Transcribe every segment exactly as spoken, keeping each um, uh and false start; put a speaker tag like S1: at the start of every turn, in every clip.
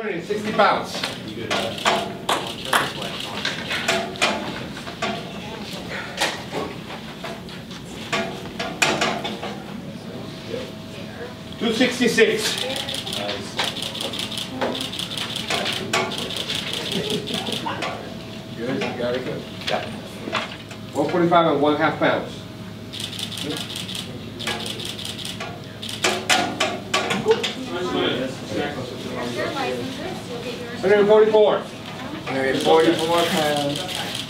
S1: hundred sixty pounds. two sixty-six. Good, you got it good. Yeah. one forty-five and one half pounds. one hundred forty-four.
S2: one hundred forty-four pounds.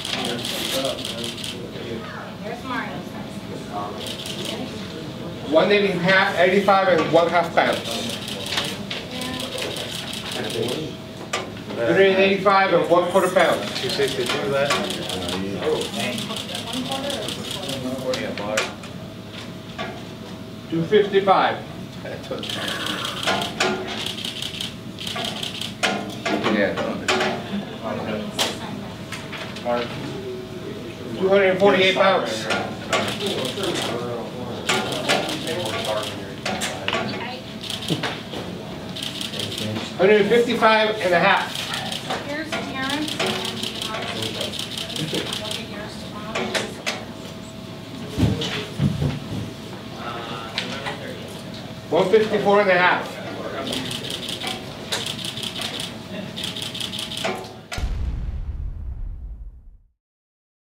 S3: There's Mario.
S1: one eighty-five and one half pounds. one hundred eighty-five and one quarter pounds.
S4: two sixty-two that?
S1: two fifty-five. Yeah. two hundred forty-eight pounds. one hundred fifty-five and a half.
S3: Here's Terrence. Look at yours tomorrow.
S1: one fifty-four and a half.